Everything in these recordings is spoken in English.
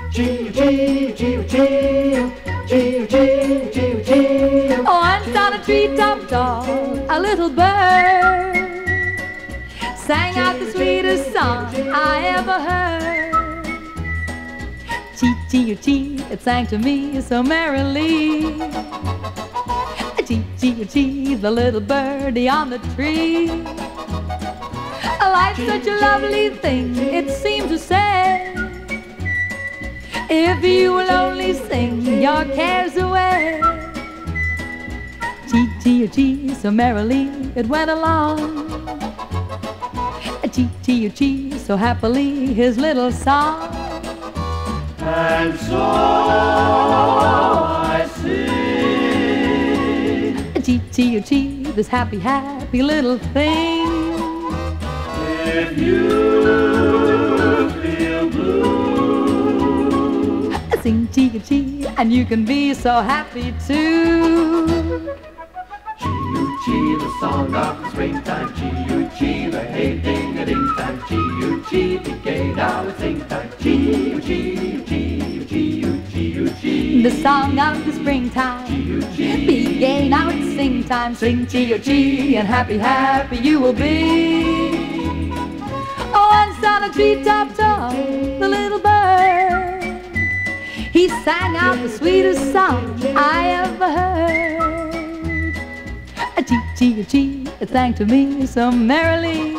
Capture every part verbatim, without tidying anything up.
Chee, chee, chee, chee, chee, chee, chee, chee. Once on a treetop tall, a little bird sang out the sweetest song I ever heard. Chee, chee, chee, it sang to me so merrily. Chee, chee, chee, the little birdie on the tree. Life's such a lovely thing, it seemed to say. If you will only sing your cares away. Chee, chee, chee, so merrily it went along. Chee, chee, chee, so happily his little song. And so I sing. Chee, chee, chee, this happy, happy little thing. If you feel blue, sing chee, chee, and you can be so happy too. Chee, the song of the springtime. Chee, chee, the hey ding a ding time. Chee, chee, be gay now it's sing time. Chee, chee, chee, chee, chee, chee. The song of the springtime. Be gay now it's sing time. Sing chee, chee, and happy, happy you will be. Once on a treetop tall, the little bird, he sang out the sweetest song I ever heard. A chee, chee, chee, it sang to me so merrily.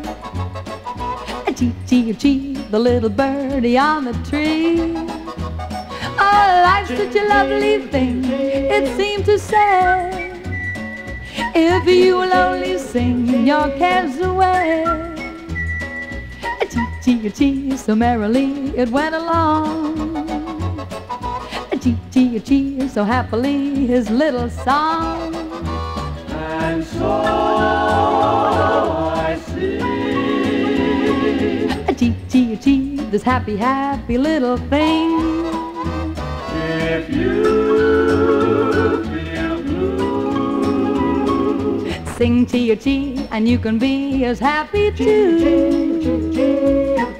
A chee, chee, chee, the little birdie on the tree. Oh, life's such a lovely thing, it seemed to say. If you will only sing your cares away. Chee, chee, chee, so merrily it went along. Chee, chee, chee, so happily his little song. And so I sing. Chee, chee, chee, this happy, happy little thing. If you feel blue, Sing chee, chee, and you can be as happy chee, too. chee, chee, chee.